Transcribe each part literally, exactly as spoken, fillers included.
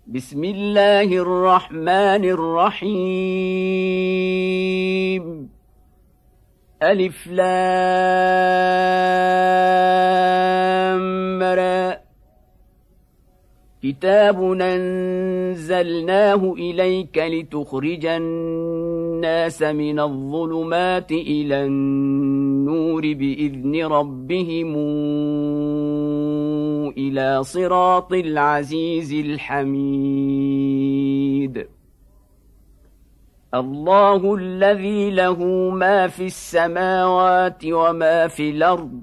بسم الله الرحمن الرحيم. ألف لام را. كتاب أنزلناه إليك لتخرج الناس من الظلمات إلى النور بإذن ربهم إلى صراط العزيز الحميد. الله الذي له ما في السماوات وما في الأرض،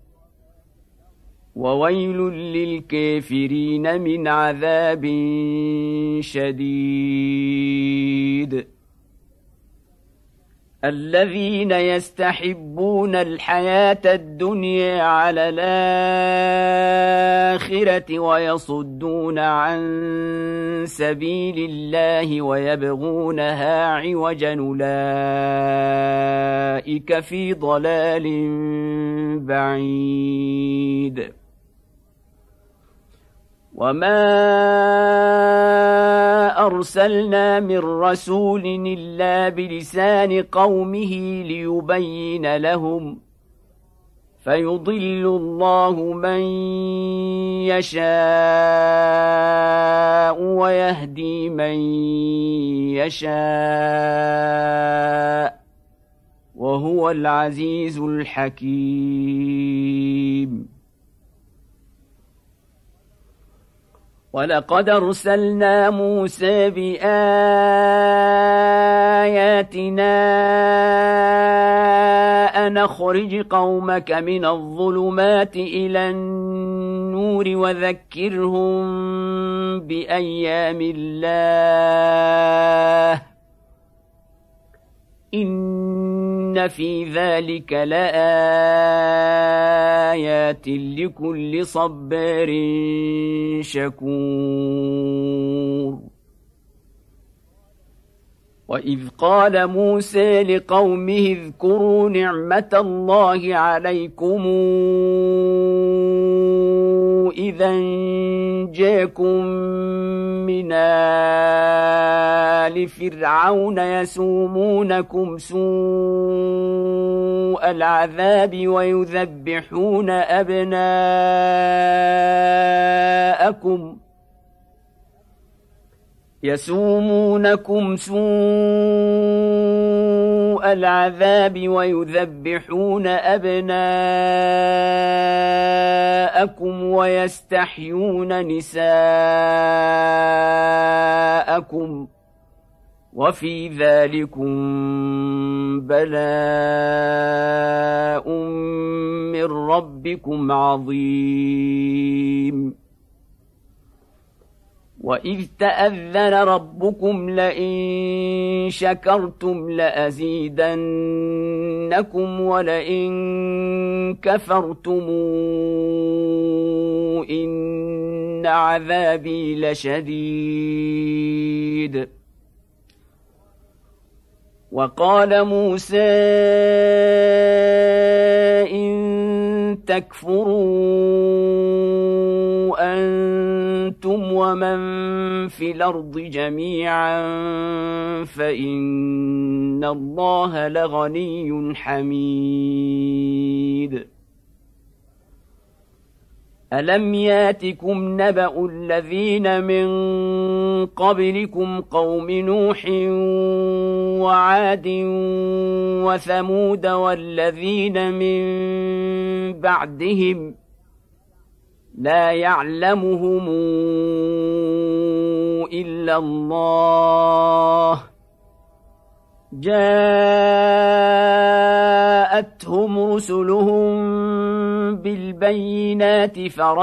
وويل للكافرين من عذاب شديد. الذين يستحبون الحياة الدنيا على الآخرة ويصدون عن سبيل الله ويبغونها عوجا، أولئك في ضلال بعيد. وما أرسلنا من رسول إلا بلسان قومه ليبين لهم، فيضل الله من يشاء ويهدي من يشاء، وهو العزيز الحكيم. ولقد أرسلنا موسى بآياتنا أن أخرج قومك من الظلمات إلى النور وذكرهم بأيام الله، إن في ذلك لآيات لكل صبار شكور. وإذ قال موسى لقومه اذكروا نعمة الله عليكم إذا جاءكم من آل فرعون يسومونكم سوء العذاب ويذبحون أبناءكم يسومونكم سوء العذاب ويذبحون أبناءكم ويستحيون نساءكم، وفي ذلكم بلاء من ربكم عظيم. وإذ تأذن ربكم لئن شكرتم لأزيدنكم ولئن كفرتم إن عذابي لشديد. وقال موسى إن تكفروا أنتم ومن في الأرض جميعا فإن الله لغني حميد. ألم ياتكم نبأ الذين من قبلكم قوم نوح وعاد وثمود والذين من بعدهم لا يعلمهم إلا الله، جاءتهم رسلهم بالبينات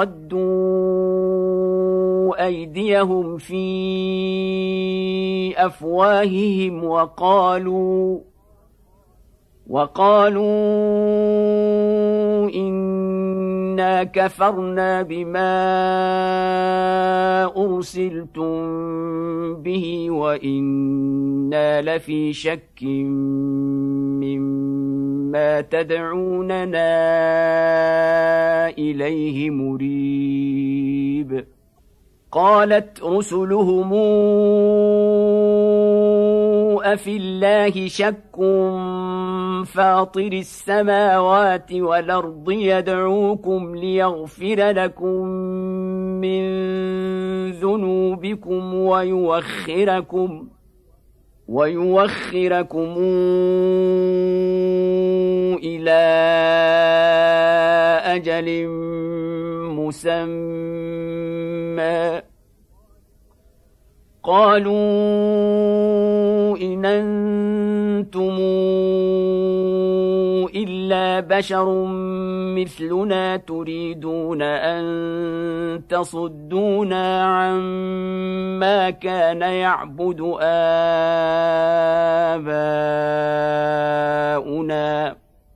فردوا أيديهم في أفواههم وقالوا وقالوا إنا كفرنا بما أرسلتم به وإنا لفي شك مما تدعوننا إليه مريب. قالت رسلهم أفي الله شك فاطر السماوات والأرض يدعوكم ليغفر لكم من ذنوبكم ويوخركم ويوخركم إلى أجل مسمى قالوا إن أنتم إلا بشر مثلنا تريدون أن تصدونا عما كان يعبد آباؤنا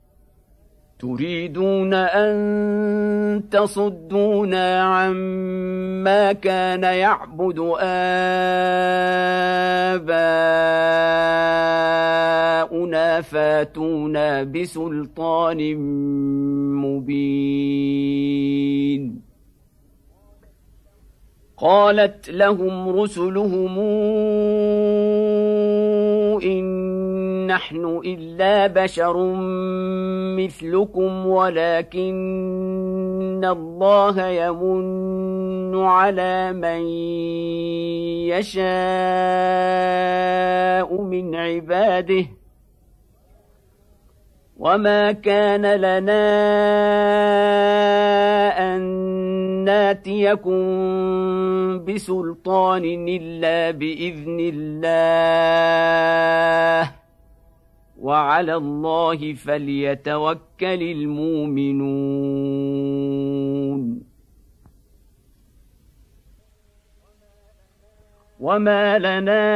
تريدون أن تصدونا عما كان يعبد آباؤنا فاتونا بسلطان مبين قالت لهم رسلهم إن نحن إلا بشر مثلكم ولكن الله يمن على من يشاء من عباده وما كان لنا أن ناتيكم بسلطان إلا بإذن الله وعلى الله فليتوكل المؤمنون وما لنا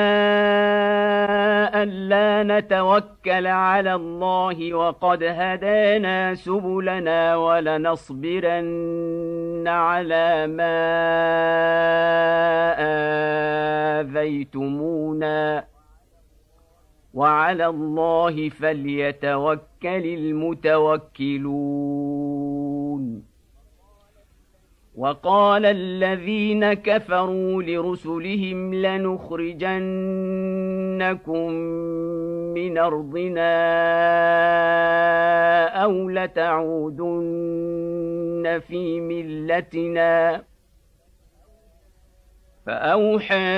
ألا نتوكل على الله وقد هدانا سبلنا ولنصبرن على ما آذيتمونا وعلى الله فليتوكل المتوكلون وقال الذين كفروا لرسلهم لنخرجنكم من أرضنا أو لتعودن في ملتنا فأوحى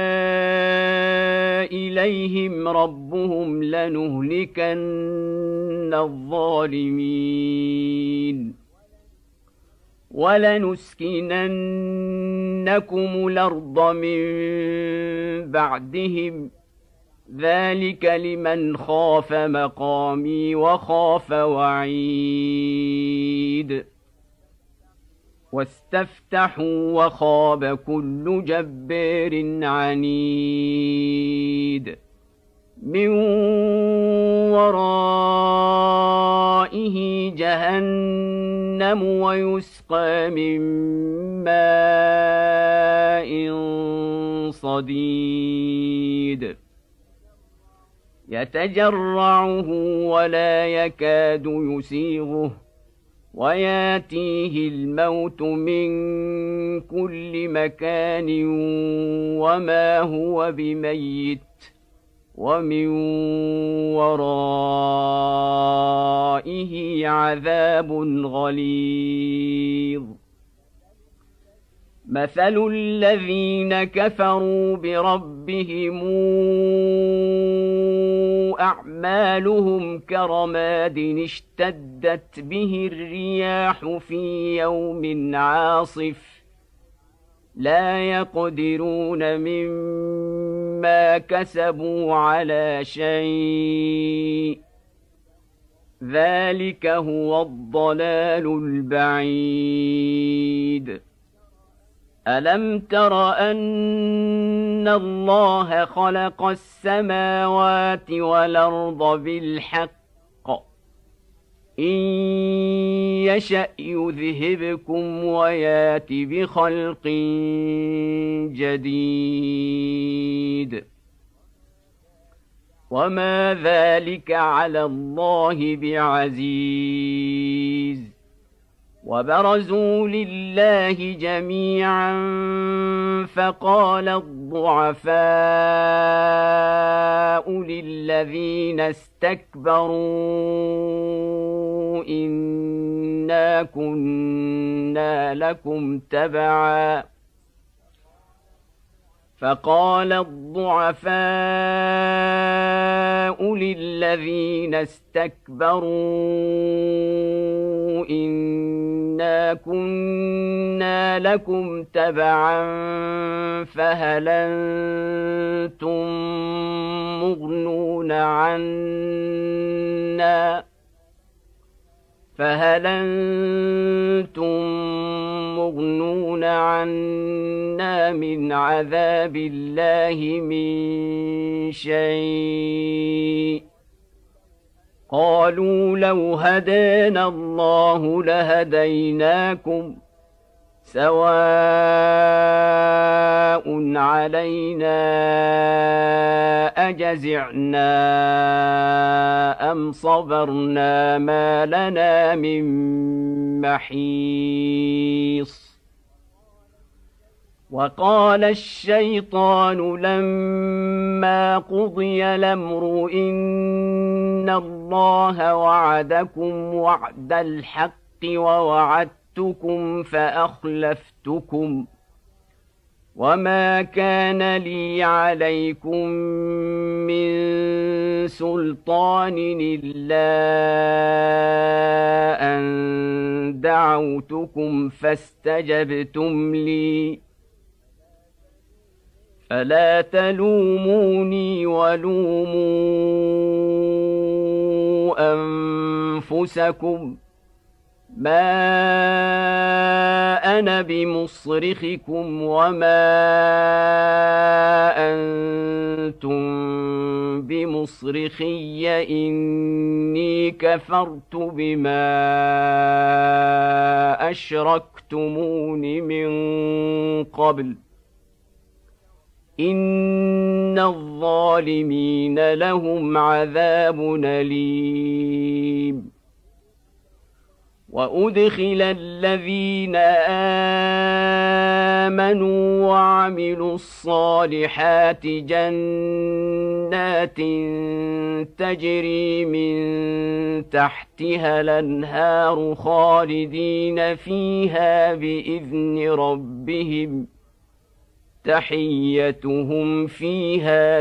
إليهم ربهم لنهلكن الظالمين ولنسكننكم الأرض من بعدهم ذلك لمن خاف مقامي وخاف وعيد واستفتحوا وخاب كل جبار عنيد من ورائه جهنم ويسقى من ماء صديد يتجرعه ولا يكاد يسيغه وياتيه الموت من كل مكان وما هو بميت ومن ورائه عذاب غليظ مثل الذين كفروا بربهم أعمالهم كرماد اشتدت به الرياح في يوم عاصف لا يقدرون مما كسبوا على شيء ذلك هو الضلال البعيد ألم تر أن الله خلق السماوات والأرض بالحق إن يشأ يذهبكم ويات بخلق جديد وما ذلك على الله بعزيز وبرزوا لله جميعا فقال الضعفاء للذين استكبروا إنا كنا لكم تبعا فقال الضعفاء للذين استكبروا إنا كنا لكم تبعا فهل أنتم مغنون عنا فهل أنتم مغنون عنا من عذاب الله من شيء قالوا لو هدانا الله لهديناكم سواء علينا أجزعنا أم صبرنا ما لنا من محيص وقال الشيطان لما قضي الأمر إن الله وعدكم وعد الحق ووعدتكم فأخلفتكم وما كان لي عليكم من سلطان إلا أن دعوتكم فاستجبتم لي فلا تلوموني ولوموا أنفسكم ما أنا بمصرخكم وما أنتم بمصرخي إني كفرت بما أشركتمون من قبل إن الظالمين لهم عذاب أليم وأدخل الذين آمنوا وعملوا الصالحات جنات تجري من تحتها الأنهار خالدين فيها بإذن ربهم تحيتهم فيها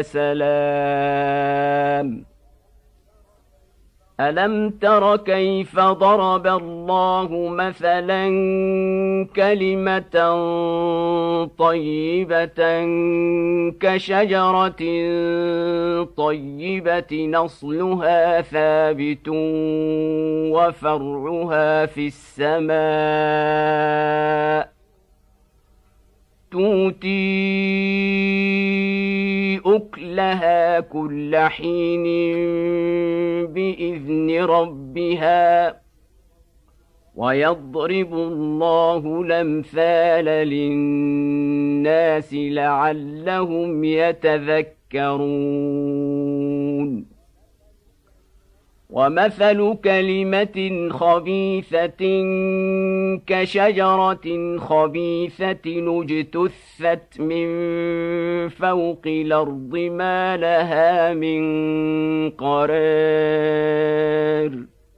سلام ألم تر كيف ضرب الله مثلا كلمة طيبة كشجرة طيبة نصلها ثابت وفرعها في السماء تؤتي أكلها كل حين بإذن ربها ويضرب الله الأمثال للناس لعلهم يتذكرون ومثل كلمة خبيثة كشجرة خبيثة اجتثت من فوق الأرض ما لها من قرار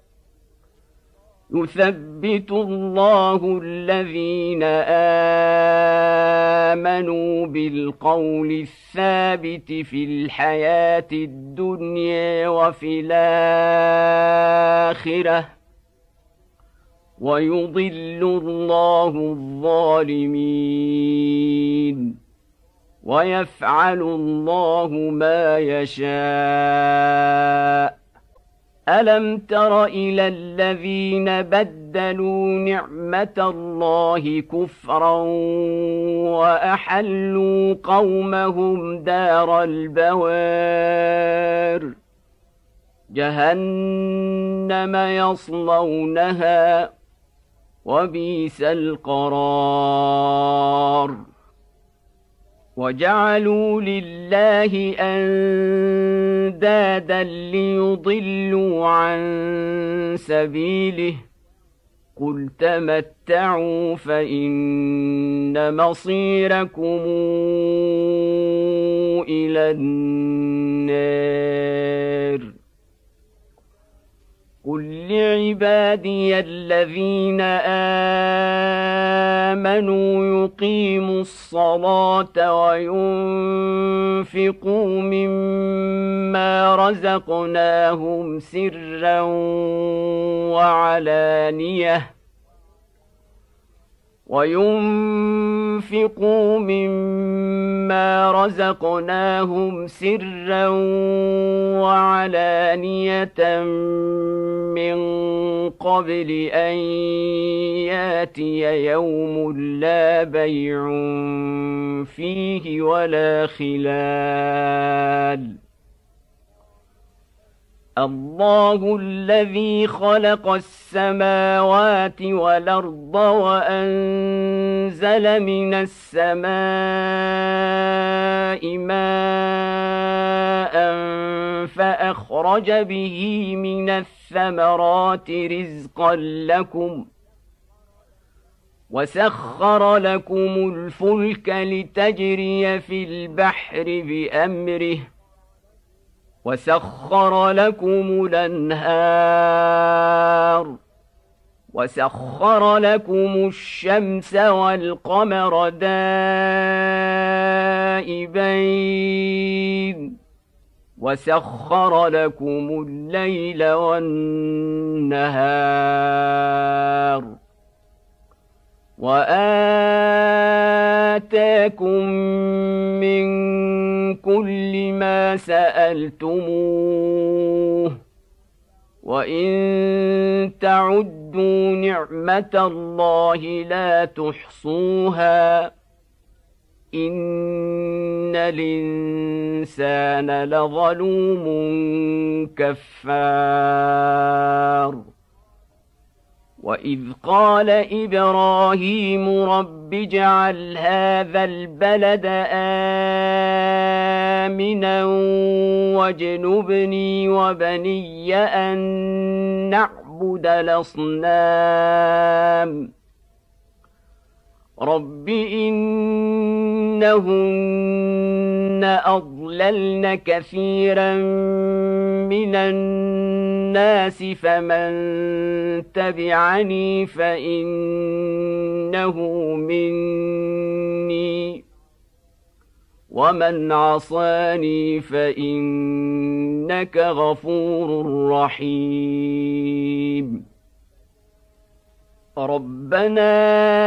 يثبت الله الذين آمنوا بالقول الثابت في الحياة الدنيا وفي الآخرة ويضل الله الظالمين ويفعل الله ما يشاء ألم تر إلى الذين بدلوا نعمة الله كفرا وأحلوا قومهم دار البوار جهنم يصلونها وبئس القرار وجعلوا لله أندادا ليضلوا عن سبيله قل تمتعوا فإن مصيركم إلى النار قل لعبادي الذين آمنوا يقيموا الصلاة وينفقوا مما رزقناهم سرا وعلانية وينفقوا مما رزقناهم سرا وعلانية من قبل أن ياتي يوم لا بيع فيه ولا خلال الله الذي خلق السماوات والأرض وأنزل من السماء ماء فأخرج به من الثمرات رزقا لكم وسخر لكم الفلك لتجري في البحر بأمره وسخر لكم الأنهار وسخر لكم الشمس والقمر دائبين وسخر لكم الليل والنهار وآتاكم من كل ما سألتموه وإن تعدوا نعمة الله لا تحصوها إن الإنسان لظلوم كفار وإذ قال إبراهيم رب اجعل هذا البلد آمنا واجنبني وبني أن نعبد الأصنام رب إنهن أضللن كثيرا من الناس فمن تبعني فإنه مني ومن عصاني فإنك غفور رحيم ربنا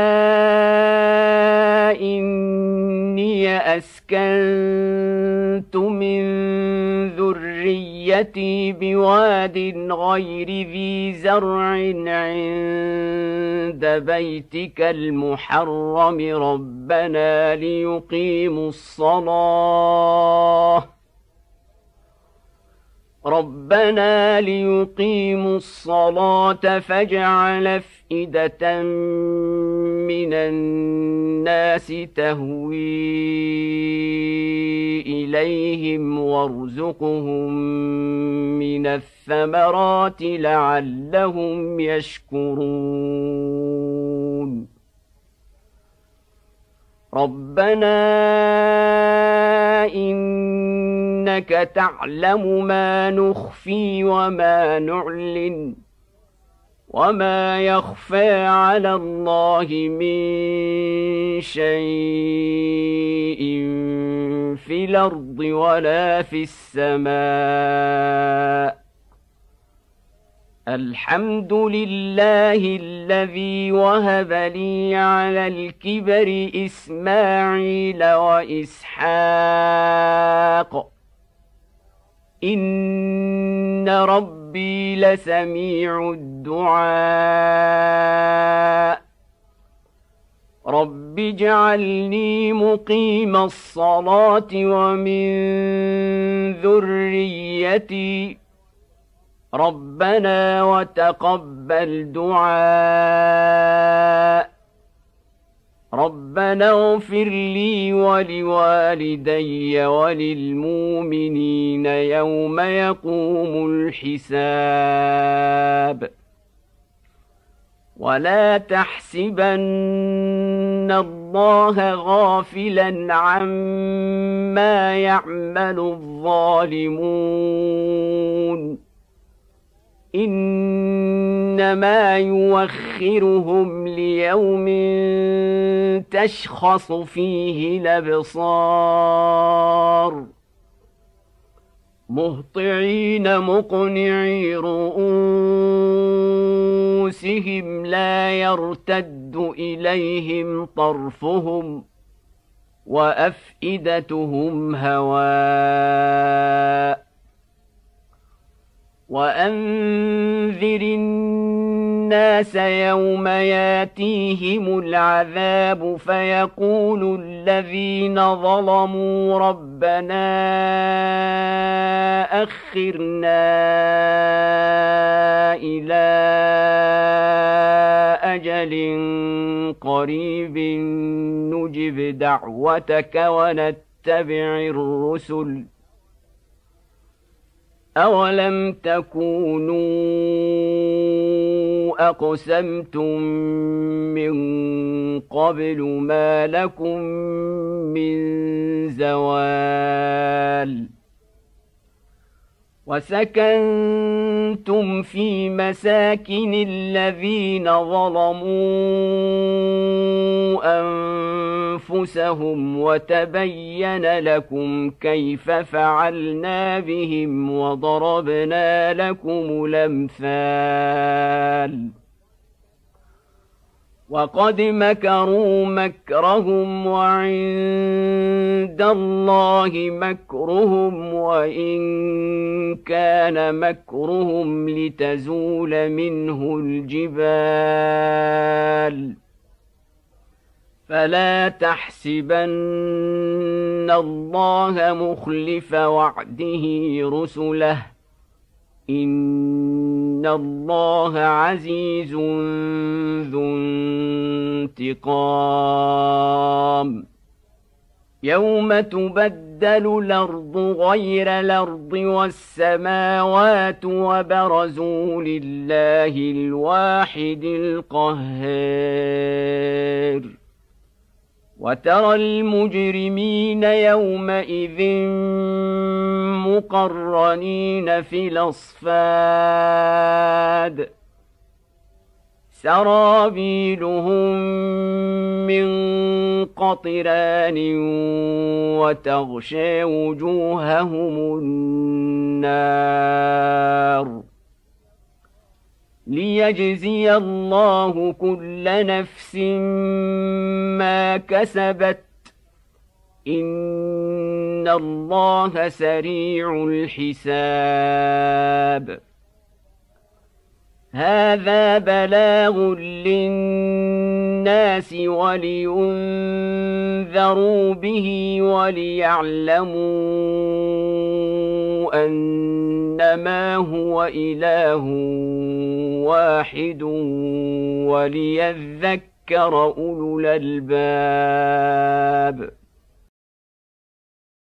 إني أسكنت من ذريتي بواد غير ذي زرع عند بيتك المحرم ربنا ليقيموا الصلاة ربنا ليقيموا الصلاة فاجعل أفئدة من الناس تهوي إليهم وارزقهم من الثمرات لعلهم يشكرون ربنا إنك تعلم ما نخفي وما نعلن وما يخفى على الله من شيء في الأرض ولا في السماء الحمد لله الذي وهب لي على الكبر إسماعيل وإسحاق إن ربي لسميع الدعاء رب اجعلني مقيم الصلاة ومن ذريتي ربنا وتقبل دعاء ربنا اغفر لي ولوالدي وللمؤمنين يوم يقوم الحساب ولا تحسبن الله غافلا عما يعمل الظالمون إنما يوخرهم ليوم تشخص فيه الأبصار مهطعين مقنعي رؤوسهم لا يرتد إليهم طرفهم وأفئدتهم هواء وأنذر الناس يوم ياتيهم العذاب فيقول الذين ظلموا ربنا أخرنا إلى أجل قريب نجب دعوتك ونتبع الرسل أولم تكونوا أقسمتم من قبل ما لكم من زوال وسكنتم في مساكن الذين ظلموا أنفسهم وتبين لكم كيف فعلنا بهم وضربنا لكم الأمثال وقد مكروا مكرهم وعند الله مكرهم وإن كان مكرهم لتزول منه الجبال فلا تحسبن الله مخلف وعده رسله إن الله عزيز ذو انتقام يوم تبدل الأرض غير الأرض والسماوات وبرزوا لله الواحد القهار وترى المجرمين يومئذ مقرنين في الأصفاد سرابيلهم من قطران وتغشى وجوههم النار ليجزي الله كل نفس ما كسبت إن الله سريع الحساب هذا بلاغ للناس ولينذروا به وليعلموا أنما هو إله واحد وليذكر أولو الألباب